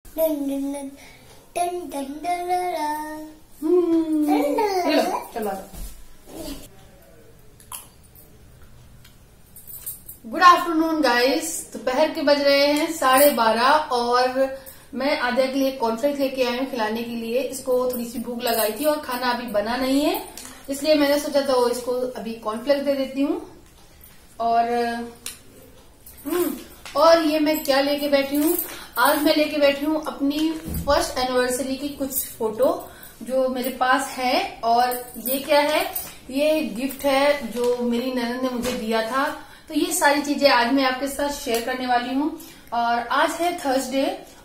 चलो good afternoon guys. दोपहर के बज रहे हैं 12:30 और मैं आद्या के लिए कॉर्नफ्लेक्स लेके आई हूँ खिलाने के लिए। इसको थोड़ी सी भूख लगाई थी और खाना अभी बना नहीं है, इसलिए मैंने सोचा तो इसको अभी कॉर्नफ्लेक्स दे देती हूँ। और ये मैं क्या लेके बैठी हूँ, आज मैं लेके बैठी हूँ अपनी फर्स्ट एनिवर्सरी की कुछ फोटो जो मेरे पास है। और ये क्या है, ये गिफ्ट है जो मेरी ननद ने मुझे दिया था। तो ये सारी चीजें आज मैं आपके साथ शेयर करने वाली हूँ। और आज है थर्सडे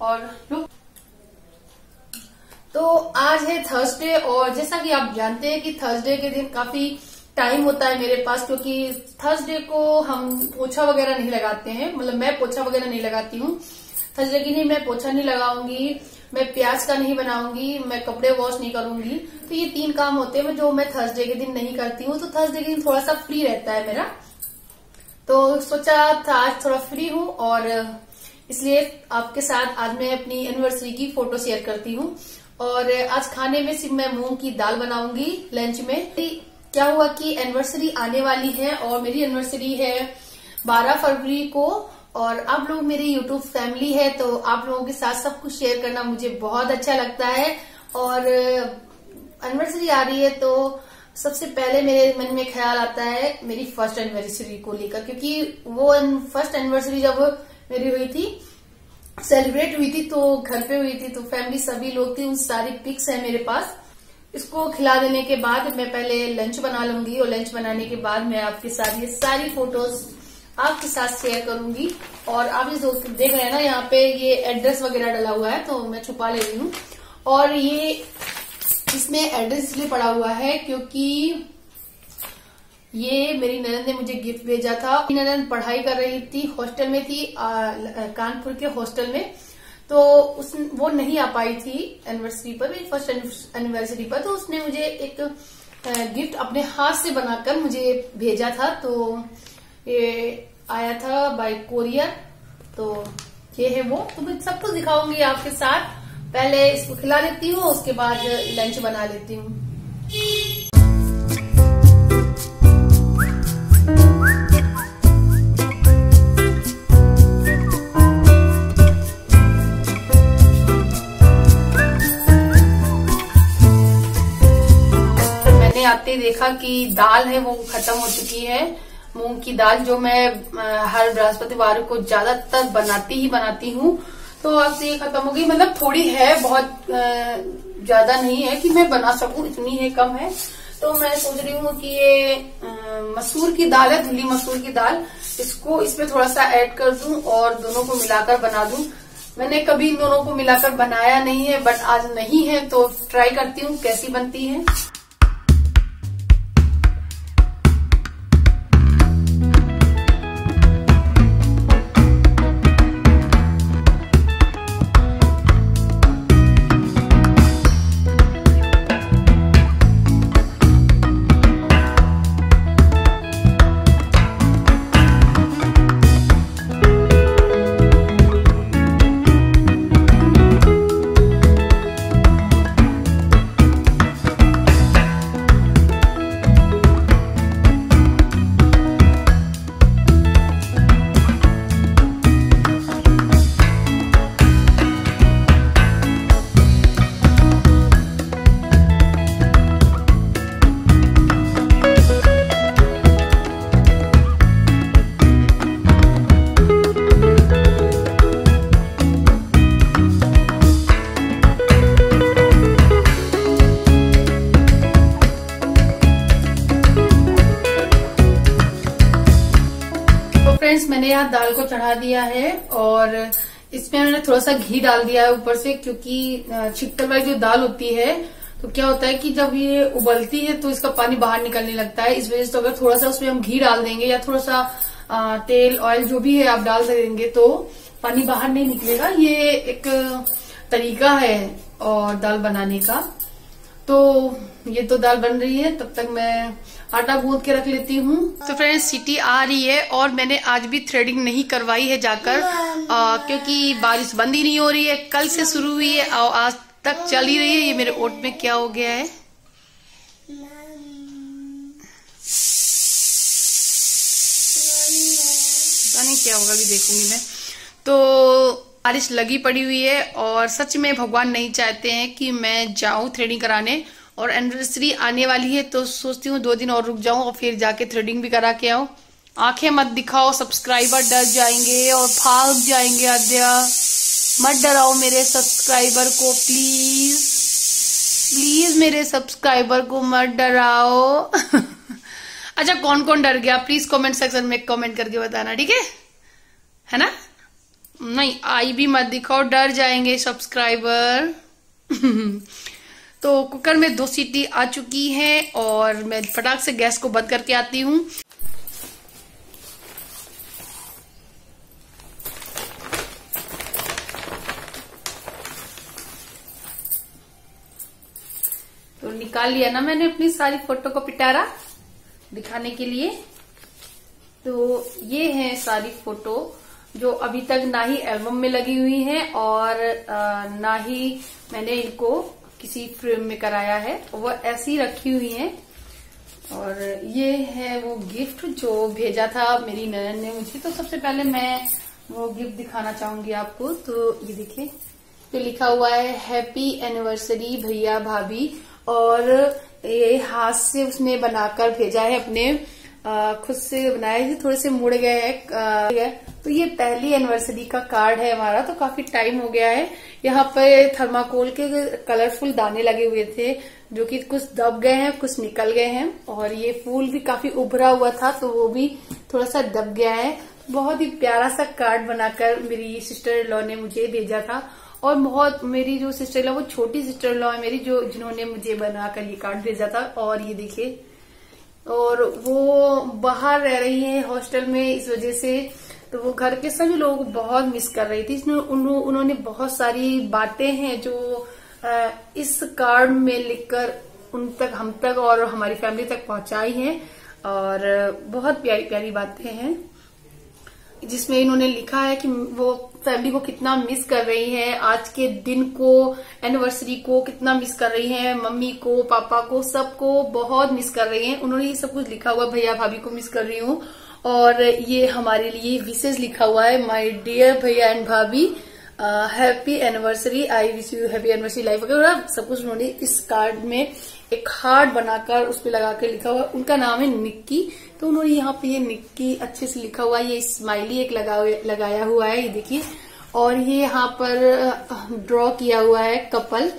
और जैसा कि आप जानते हैं कि थर्सडे के दिन काफी टाइम होता है मेरे पास, क्योंकि थर्सडे को हम पोछा वगैरह नहीं लगाते हैं। मतलब मैं पोछा वगैरह नहीं लगाती हूँ थर्सडे की। नहीं, मैं पोछा नहीं लगाऊंगी, मैं प्याज का नहीं बनाऊंगी, मैं कपड़े वॉश नहीं करूंगी। तो ये 3 काम होते हैं जो मैं थर्सडे के दिन नहीं करती हूँ। तो थर्सडे के दिन थोड़ा सा फ्री रहता है मेरा, तो सोचा था आज थोड़ा फ्री हूँ और इसलिए आपके साथ आज मैं अपनी एनिवर्सरी की फोटो शेयर करती हूँ। और आज खाने में सिर्फ मैं मूंग की दाल बनाऊंगी लंच में। क्या हुआ कि एनिवर्सरी आने वाली है और मेरी एनिवर्सरी है 12 फरवरी को। और आप लोग मेरी यूट्यूब फैमिली है, तो आप लोगों के साथ सब कुछ शेयर करना मुझे बहुत अच्छा लगता है। और एनिवर्सरी आ रही है तो सबसे पहले मेरे मन में ख्याल आता है मेरी फर्स्ट एनिवर्सरी को लेकर, क्योंकि वो फर्स्ट एनिवर्सरी जब मेरी हुई थी, सेलिब्रेट हुई थी, तो घर पे हुई थी, तो फैमिली सभी लोग थे, उन सारी पिक्स है मेरे पास। इसको खिला देने के बाद मैं पहले लंच बना लूंगी और लंच बनाने के बाद मैं आपके साथ ये सारी फोटोज आपके साथ शेयर करूंगी। और आप इस देख रहे हैं ना, यहाँ पे ये एड्रेस वगैरह डला हुआ है तो मैं छुपा ले रही हूँ। और ये इसमें एड्रेस इसलिए पड़ा हुआ है क्योंकि ये मेरी ननद ने मुझे गिफ्ट भेजा था। मेरी ननद पढ़ाई कर रही थी, हॉस्टल में थी, कानपुर के हॉस्टल में, तो वो नहीं आ पाई थी एनिवर्सरी पर, मेरी फर्स्ट एनिवर्सरी पर। तो उसने मुझे एक गिफ्ट अपने हाथ से बनाकर मुझे भेजा था। तो ये आया था बाय कोरियर, तो ये है वो। तो मैं सब कुछ दिखाऊंगी आपके साथ। पहले इसको खिला लेती हूँ, उसके बाद लंच बना लेती हूँ। मैंने आते देखा कि दाल है वो खत्म हो चुकी है, मूंग की दाल, जो मैं हर बृहस्पतिवार को ज्यादातर बनाती हूँ। तो अब से ये खत्म हो गई, मतलब थोड़ी है, बहुत ज्यादा नहीं है कि मैं बना सकूं, इतनी है, कम है। तो मैं सोच रही हूँ कि ये मसूर की दाल है, धुली मसूर की दाल, इसको इसमें थोड़ा सा ऐड कर दूं और दोनों को मिलाकर बना दूं। मैंने कभी इन दोनों को मिलाकर बनाया नहीं है, बट आज नहीं है तो ट्राई करती हूँ कैसी बनती है। फ्रेंड्स, मैंने यहाँ दाल को चढ़ा दिया है और इसमें मैंने थोड़ा सा घी डाल दिया है ऊपर से, क्योंकि छिक्कर वाली जो दाल होती है तो क्या होता है कि जब ये उबलती है तो इसका पानी बाहर निकलने लगता है। इस वजह से अगर थोड़ा सा उसमें हम घी डाल देंगे या थोड़ा सा तेल ऑयल जो भी है आप डाल देंगे तो पानी बाहर नहीं निकलेगा। ये एक तरीका है और दाल बनाने का। तो ये तो दाल बन रही है, तब तक मैं आटा गूंद के रख लेती हूँ। तो फ्रेंड्स सीटी आ रही है और मैंने आज भी थ्रेडिंग नहीं करवाई है जाकर, क्योंकि बारिश बंद ही नहीं हो रही है। कल से शुरू हुई है और आज तक चल ही रही है। ये मेरे ओट में क्या हो गया है, पता नहीं क्या होगा, अभी देखूंगी मैं। तो बारिश लगी पड़ी हुई है और सच में भगवान नहीं चाहते हैं कि मैं जाऊं थ्रेडिंग कराने। और एनिवर्सरी आने वाली है तो सोचती हूँ 2 दिन और रुक जाऊं और फिर जाके थ्रेडिंग भी करा के आऊं। आंखें मत दिखाओ, सब्सक्राइबर डर जाएंगे और भाग जाएंगे। आद्या मत डराओ मेरे सब्सक्राइबर को, प्लीज प्लीज मेरे सब्सक्राइबर को मत डराओ। अच्छा कौन कौन डर गया प्लीज कमेंट सेक्शन में कमेंट करके बताना, ठीक है ना? नहीं आई भी मत दिखाओ, डर जाएंगे सब्सक्राइबर। तो कुकर में 2 सीटी आ चुकी है और मैं फटाक से गैस को बंद करके आती हूँ। तो निकाल लिया ना मैंने अपनी सारी फोटो को पिटारा दिखाने के लिए। तो ये है सारी फोटो जो अभी तक ना ही एल्बम में लगी हुई है और ना ही मैंने इनको किसी फ्रेम में कराया है, वो ऐसी रखी हुई है। और ये है वो गिफ्ट जो भेजा था मेरी ननद ने मुझे। तो सबसे पहले मैं वो गिफ्ट दिखाना चाहूंगी आपको। तो ये देखिए, तो लिखा हुआ है हैप्पी एनिवर्सरी भैया भाभी, और ये हाथ से उसने बनाकर भेजा है, अपने खुद से बनाए थे, थोड़े से मुड़ गए हैं। तो ये पहली एनिवर्सरी का कार्ड है हमारा। तो काफी टाइम हो गया है। यहाँ पे थर्माकोल के कलरफुल दाने लगे हुए थे जो कि कुछ दब गए हैं, कुछ निकल गए हैं। और ये फूल भी काफी उभरा हुआ था तो वो भी थोड़ा सा दब गया है। बहुत ही प्यारा सा कार्ड बनाकर मेरी सिस्टर इन लॉ ने मुझे भेजा था। और बहुत, मेरी जो सिस्टर इन लॉ, वो छोटी सिस्टर इन लॉ है मेरी, जो जिन्होंने मुझे बनाकर ये कार्ड भेजा था। और ये देखिए, और वो बाहर रह रही है हॉस्टल में, इस वजह से तो वो घर के सभी लोग बहुत मिस कर रही थी। उन्होंने बहुत सारी बातें हैं जो इस कार्ड में लिखकर उन तक, हम तक और हमारी फैमिली तक पहुंचाई हैं। और बहुत प्यारी प्यारी बातें हैं जिसमें इन्होंने लिखा है कि वो फैमिली को कितना मिस कर रही है, आज के दिन को, एनिवर्सरी को कितना मिस कर रही है, मम्मी को, पापा को, सबको बहुत मिस कर रही है। उन्होंने ये सब कुछ लिखा हुआ, भैया भाभी को मिस कर रही हूँ। और ये हमारे लिए विशेष लिखा हुआ है, माय डियर भैया एंड भाभी, happy anniversary, I wish you happy anniversary life वगैरह सब कुछ उन्होंने इस कार्ड में एक हार्ट बनाकर उस पर लगा के लिखा हुआ। उनका नाम है निक्की, तो उन्होंने यहाँ पे ये निक्की अच्छे से लिखा हुआ है। ये स्माइली एक लगाया हुआ है, ये देखिए। और ये यहाँ पर ड्रॉ किया हुआ है कपल,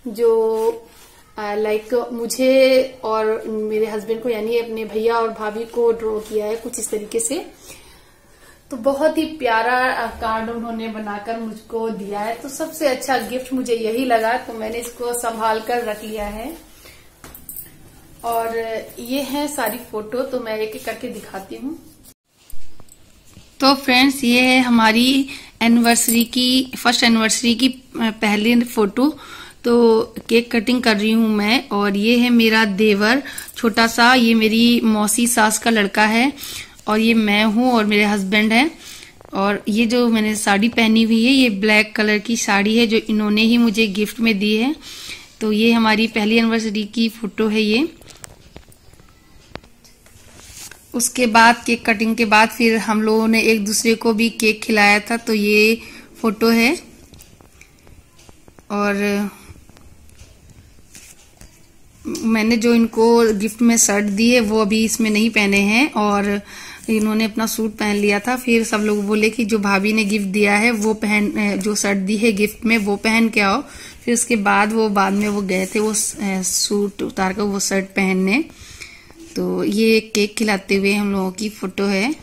जो लाइक मुझे और मेरे हस्बैंड को, यानी अपने भैया और भाभी को ड्रॉ किया है कुछ इस तरीके से। तो बहुत ही प्यारा कार्ड उन्होंने बनाकर मुझको दिया है। तो सबसे अच्छा गिफ्ट मुझे यही लगा, तो मैंने इसको संभाल कर रख लिया है। और ये है सारी फोटो, तो मैं एक एक करके दिखाती हूँ। तो फ्रेंड्स, ये है हमारी एनिवर्सरी की, फर्स्ट एनिवर्सरी की पहली फोटो। तो केक कटिंग कर रही हूँ मैं, और ये है मेरा देवर छोटा सा, ये मेरी मौसी सास का लड़का है, और ये मैं हूँ और मेरे हस्बैंड हैं। और ये जो मैंने साड़ी पहनी हुई है, ये ब्लैक कलर की साड़ी है जो इन्होंने ही मुझे गिफ्ट में दी है। तो ये हमारी पहली एनिवर्सरी की फोटो है ये। उसके बाद केक कटिंग के बाद फिर हम लोगों ने एक दूसरे को भी केक खिलाया था, तो ये फोटो है। और मैंने जो इनको गिफ्ट में शर्ट दी है वो अभी इसमें नहीं पहने हैं, और इन्होंने अपना सूट पहन लिया था। फिर सब लोग बोले कि जो भाभी ने गिफ्ट दिया है वो पहन, जो शर्ट दी है गिफ्ट में वो पहन के आओ। फिर उसके बाद में वो गए थे वो सूट उतार कर वो शर्ट पहनने। तो ये केक खिलाते हुए हम लोगों की फोटो है।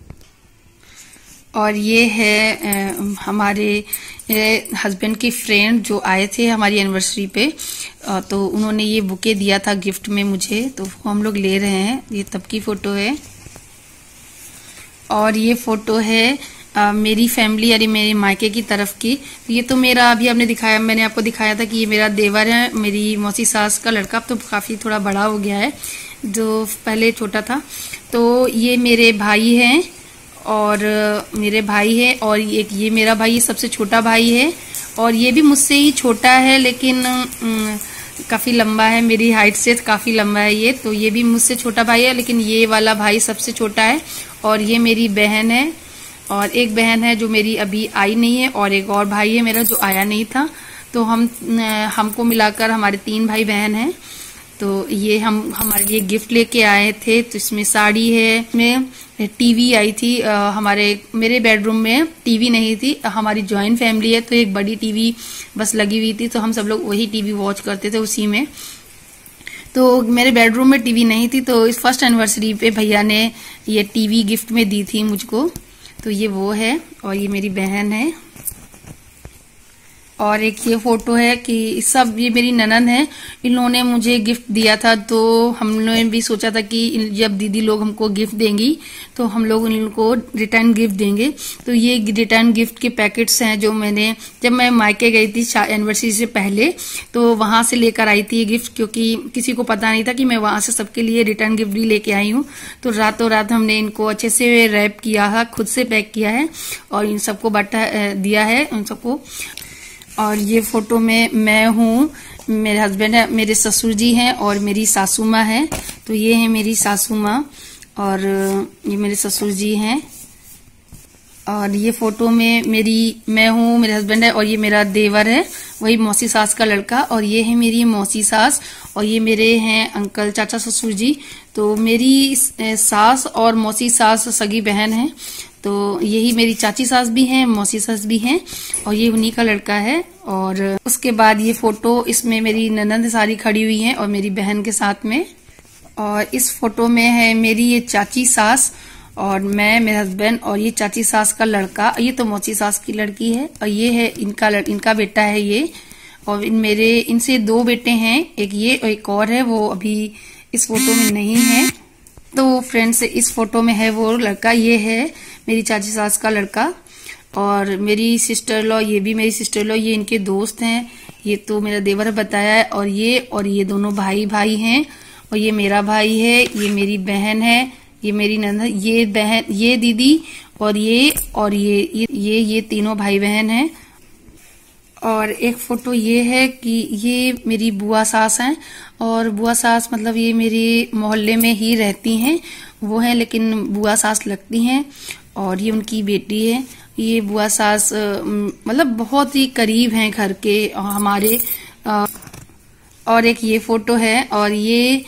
और ये है हमारे हस्बैंड की फ्रेंड जो आए थे हमारी एनिवर्सरी पे, तो उन्होंने ये बुके दिया था गिफ्ट में मुझे, तो वो हम लोग ले रहे हैं। ये तब की फोटो है। और ये फोटो है मेरी फैमिली यानी मेरे मायके की तरफ की। तो ये तो मेरा अभी आपने दिखाया, मैंने आपको दिखाया था कि ये मेरा देवर है, मेरी मौसी सास का लड़का। अब तो काफी थोड़ा बड़ा हो गया है, जो पहले छोटा था। तो ये मेरे भाई हैं और मेरे भाई है, और एक ये मेरा भाई सबसे छोटा भाई है, और ये भी मुझसे ही छोटा है लेकिन काफी लंबा है, मेरी हाइट से काफी लंबा है ये। तो ये भी मुझसे छोटा भाई है, लेकिन ये वाला भाई सबसे छोटा है। और ये मेरी बहन है, और एक बहन है जो मेरी अभी आई नहीं है, और एक और भाई है मेरा जो आया नहीं था। तो हमको मिलाकर हमारे 3 भाई बहन हैं। तो ये हमारे लिए गिफ्ट लेके आए थे। तो इसमें साड़ी है, इसमें टीवी आई थी। मेरे बेडरूम में टीवी नहीं थी, हमारी जॉइंट फैमिली है तो एक बड़ी टीवी बस लगी हुई थी, तो हम सब लोग वही टीवी वॉच करते थे उसी में। तो मेरे बेडरूम में टीवी नहीं थी, तो इस फर्स्ट एनिवर्सरी पे भैया ने ये टीवी गिफ्ट में दी थी मुझको। तो ये वो है, और ये मेरी बहन है। और एक ये फोटो है कि सब ये मेरी ननद है, इन्होंने मुझे गिफ्ट दिया था। तो हमने भी सोचा था कि जब दीदी लोग हमको गिफ्ट देंगी तो हम लोग इनको रिटर्न गिफ्ट देंगे। तो ये रिटर्न गिफ्ट के पैकेट्स हैं जो मैंने जब मैं मायके गई थी एनिवर्सरी से पहले, तो वहां से लेकर आई थी ये गिफ्ट, क्योंकि किसी को पता नहीं था कि मैं वहां से सबके लिए रिटर्न गिफ्ट भी लेके आई हूँ। तो रातों रात हमने इनको अच्छे से रैप किया है, खुद से पैक किया है, और इन सबको दिया है उन सबको। और ये फोटो में मैं हूँ, मेरे हस्बैंड है, मेरे ससुर जी हैं, और मेरी सासू माँ है। तो ये है मेरी सासू माँ, और ये मेरे ससुर जी हैं। और ये फोटो में मैं हूँ, मेरे हस्बैंड है, और ये मेरा देवर है, वही मौसी सास का लड़का। और ये है मेरी मौसी सास, और ये मेरे हैं अंकल चाचा ससुर जी। तो मेरी सास और मौसी सास सगी बहन है। तो यही मेरी चाची सास भी हैं, मौसी सास भी हैं, और ये उन्हीं का लड़का है। और उसके बाद ये फोटो, इसमें मेरी ननद सारी खड़ी हुई हैं और मेरी बहन के साथ में। और इस फोटो में है मेरी ये चाची सास और मैं, मेरे हस्बैंड, और ये चाची सास का लड़का। ये तो मौसी सास की लड़की है, और ये है इनका बेटा है ये। और इनसे 2 बेटे हैं, एक ये और एक और है, वो अभी इस फोटो में नहीं है। तो फ्रेंड्स, इस फोटो में है वो लड़का, ये है मेरी चाची सास का लड़का। और मेरी सिस्टर लॉ, ये भी मेरी सिस्टर लॉ, ये इनके दोस्त हैं। ये तो मेरा देवर बताया है। और ये दोनों भाई हैं, और ये मेरा भाई है, ये मेरी बहन है, ये मेरी ननद, ये बहन, ये दीदी, और ये तीनों भाई बहन हैं। और एक फोटो ये है कि ये मेरी बुआ सास हैं, और बुआ सास मतलब ये मेरे मोहल्ले में ही रहती हैं, वो हैं लेकिन बुआ सास लगती हैं। और ये उनकी बेटी है। ये बुआ सास मतलब बहुत ही करीब हैं घर के हमारे। और एक ये फोटो है, और ये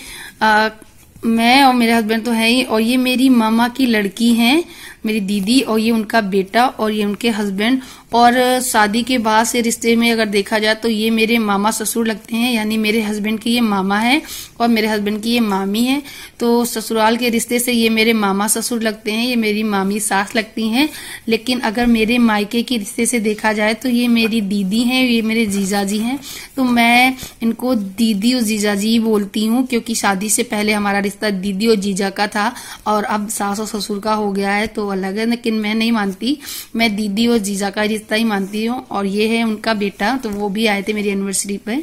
मैं और मेरे हस्बैंड तो है ही, और ये मेरी मामा की लड़की हैं, मेरी दीदी, और ये उनका बेटा, और ये उनके हस्बैंड। और शादी के बाद से रिश्ते में अगर देखा जाए तो ये मेरे मामा ससुर लगते हैं, यानी मेरे हस्बैंड की ये मामा है और मेरे हस्बैंड की ये मामी है। तो ससुराल के रिश्ते से ये मेरे मामा ससुर लगते हैं, ये मेरी मामी सास लगती हैं। लेकिन अगर मेरे मायके के रिश्ते से देखा जाए तो ये मेरी दीदी हैं, ये मेरे जीजाजी हैं। तो मैं इनको दीदी और जीजाजी बोलती हूँ, क्योंकि शादी से पहले हमारा रिश्ता दीदी और जीजा का था, और अब सास और ससुर का हो गया है तो अलग है। लेकिन मैं नहीं मानती, मैं दीदी और जीजा का रिश्ता ही मानती हूँ। और ये है उनका बेटा, तो वो भी आए थे मेरी एनिवर्सरी पे।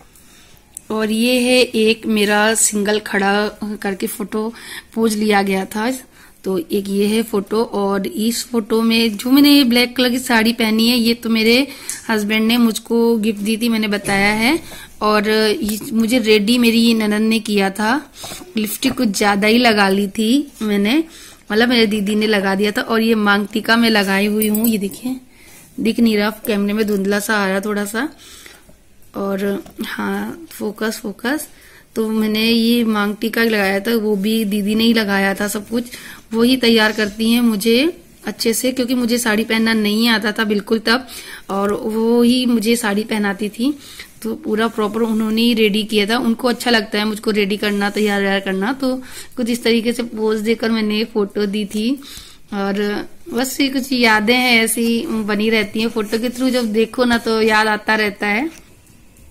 और ये है एक मेरा सिंगल खड़ा करके फोटो पोज लिया गया था। तो एक ये है फोटो, और इस फोटो में जो मैंने ये ब्लैक कलर की साड़ी पहनी है, ये तो मेरे हस्बैंड ने मुझको गिफ्ट दी थी, मैंने बताया है। और मुझे रेडी मेरी ननद ने किया था, लिपस्टिक कुछ ज्यादा ही लगा ली थी मैंने, मतलब मेरे दीदी ने लगा दिया था। और ये मांग टीका मैं लगाई हुई हूँ, ये देखिए, दिख नहीं रहा कैमरे में, धुंधला सा आ रहा थोड़ा सा। और हाँ, फोकस। तो मैंने ये मांग टीका लगाया था, वो भी दीदी ने ही लगाया था, सब कुछ वही तैयार करती हैं मुझे अच्छे से, क्योंकि मुझे साड़ी पहनना नहीं आता था बिल्कुल तब, और वो ही मुझे साड़ी पहनाती थी। तो पूरा प्रॉपर उन्होंने ही रेडी किया था, उनको अच्छा लगता है मुझको रेडी करना, तैयार करना। तो कुछ इस तरीके से पोज देकर मैंने ये फोटो दी थी। और बस ये कुछ यादें हैं, ऐसी बनी रहती हैं फोटो के थ्रू, जब देखो ना तो याद आता रहता है।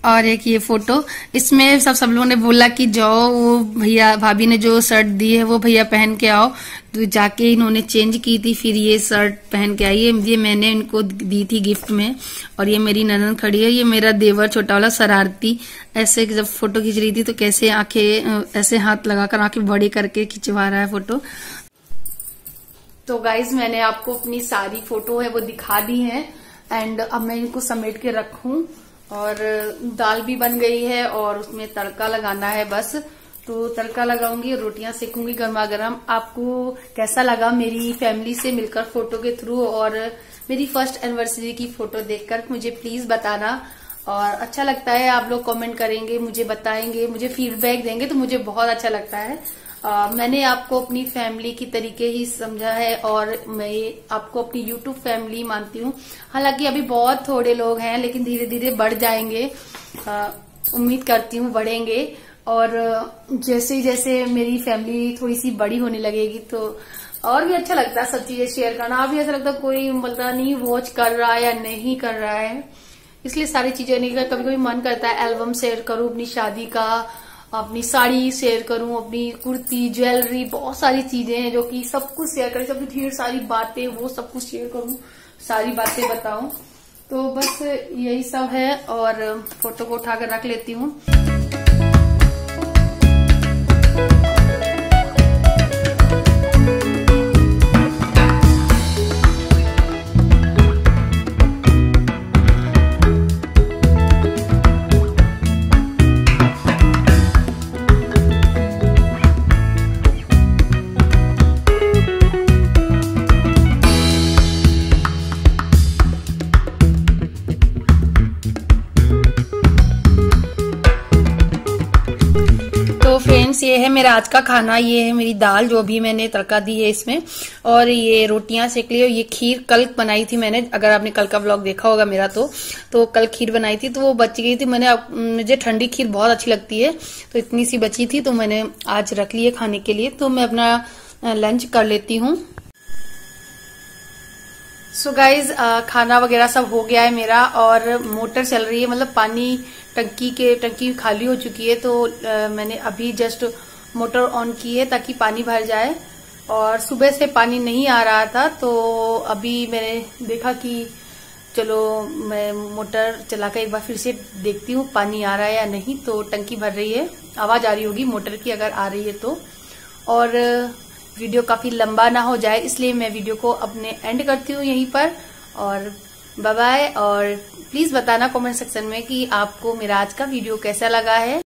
और एक ये फोटो, इसमें सब लोगों ने बोला कि जाओ वो भैया भाभी ने जो शर्ट दी है वो भैया पहन के आओ, तो जाके इन्होंने चेंज की थी, फिर ये शर्ट पहन के आई है। ये मैंने इनको दी थी गिफ्ट में। और ये मेरी ननद खड़ी है, ये मेरा देवर छोटा वाला शरारती, ऐसे जब फोटो खींच रही थी तो कैसे आंखें ऐसे हाथ लगाकर आंखें बड़ी करके खिंचवा रहा है फोटो। तो गाइज मैंने आपको अपनी सारी फोटो है वो दिखा दी है, एंड अब मैं इनको समेट के रखूं। और दाल भी बन गई है और उसमें तड़का लगाना है बस, तो तड़का लगाऊंगी, रोटियां सेकूंगी गर्मा गर्म। आपको कैसा लगा मेरी फैमिली से मिलकर फोटो के थ्रू, और मेरी फर्स्ट एनिवर्सरी की फोटो देखकर मुझे प्लीज बताना। और अच्छा लगता है आप लोग कमेंट करेंगे, मुझे बताएंगे, मुझे फीडबैक देंगे तो मुझे बहुत अच्छा लगता है। मैंने आपको अपनी फैमिली की तरीके ही समझा है और मैं आपको अपनी यूट्यूब फैमिली मानती हूँ। हालांकि अभी बहुत थोड़े लोग हैं, लेकिन धीरे धीरे बढ़ जाएंगे, उम्मीद करती हूँ बढ़ेंगे। और जैसे जैसे मेरी फैमिली थोड़ी सी बड़ी होने लगेगी तो और भी अच्छा लगता है सब चीजें शेयर करना। अभी ऐसा लगता है कोई पता नहीं वॉच कर रहा है या नहीं कर रहा है, इसलिए सारी चीजें नहीं कर। कभी कभी मन करता है एल्बम शेयर करूं अपनी शादी का, अपनी साड़ी शेयर करूं, अपनी कुर्ती, ज्वेलरी, बहुत सारी चीजें हैं जो कि सब कुछ शेयर करें, सब ढेर सारी बातें वो सब कुछ शेयर करूं, सारी बातें बताऊं। तो बस यही सब है। और फोटो को उठाकर रख लेती हूँ। फ्रेंड्स ये है मेरा आज का खाना, ये है मेरी दाल जो अभी मैंने तड़का दी है इसमें, और ये रोटियां सेक ली। ये खीर कल बनाई थी मैंने, अगर आपने कल का व्लॉग देखा होगा मेरा तो कल खीर बनाई थी तो वो बच गई थी। मुझे ठंडी खीर बहुत अच्छी लगती है, तो इतनी सी बची थी तो मैंने आज रख ली है खाने के लिए। तो मैं अपना लंच कर लेती हूँ। सो गाइज खाना वगैरह सब हो गया है मेरा, और मोटर चल रही है, मतलब पानी टंकी खाली हो चुकी है, तो मैंने अभी जस्ट मोटर ऑन की है ताकि पानी भर जाए। और सुबह से पानी नहीं आ रहा था, तो अभी मैंने देखा कि चलो मैं मोटर चलाकर एक बार फिर से देखती हूँ पानी आ रहा है या नहीं। तो टंकी भर रही है, आवाज आ रही होगी मोटर की अगर आ रही है तो। और वीडियो काफी लंबा ना हो जाए इसलिए मैं वीडियो को अपने एंड करती हूँ यहीं पर। और बाय बाय। और प्लीज बताना कमेंट सेक्शन में कि आपको मेरा आज का वीडियो कैसा लगा है।